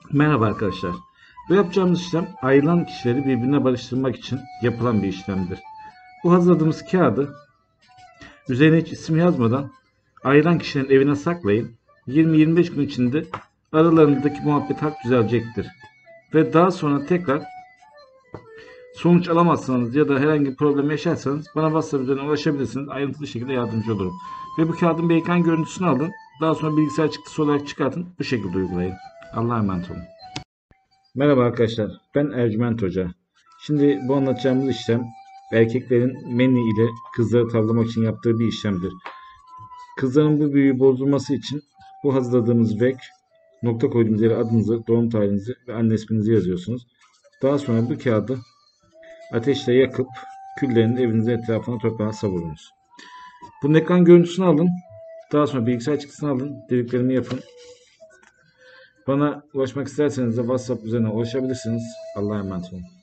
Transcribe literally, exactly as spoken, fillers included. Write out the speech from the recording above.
Merhaba arkadaşlar. Bu yapacağımız işlem ayrılan kişileri birbirine barıştırmak için yapılan bir işlemdir. Bu hazırladığımız kağıdı üzerine hiç isim yazmadan ayrılan kişilerin evine saklayın. yirmi yirmi beş gün içinde aralarındaki muhabbet hak düzelecektir. Ve daha sonra tekrar sonuç alamazsanız ya da herhangi bir problem yaşarsanız bana WhatsApp üzerinden ulaşabilirsiniz. Ayrıntılı şekilde yardımcı olurum. Ve bu kağıdın bir ekran görüntüsünü alın. Daha sonra bilgisayar çıktısı olarak çıkartın. Bu şekilde uygulayın. Allah'a emanet olun. Merhaba arkadaşlar, ben Ercüment Hoca. Şimdi bu anlatacağımız işlem erkeklerin menni ile kızları tavlamak için yaptığı bir işlemdir. Kızların bu büyüyü bozulması için bu hazırladığımız vek, nokta koyduğumuz yere adınızı, doğum tarihinizi ve anne isminizi yazıyorsunuz. Daha sonra bu kağıdı ateşle yakıp küllerini evinizin etrafına toprağa savurunuz. Bunun ekran görüntüsünü alın. Daha sonra bilgisayar çıktısını alın. Dediklerimi yapın. Bana ulaşmak isterseniz de WhatsApp üzerinden ulaşabilirsiniz. Allah'a emanet olun.